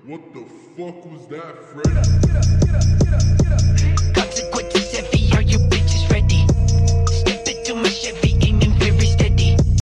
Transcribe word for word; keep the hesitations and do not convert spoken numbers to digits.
What the fuck was that, Freddy? Get up, get up, get up, get up, get up.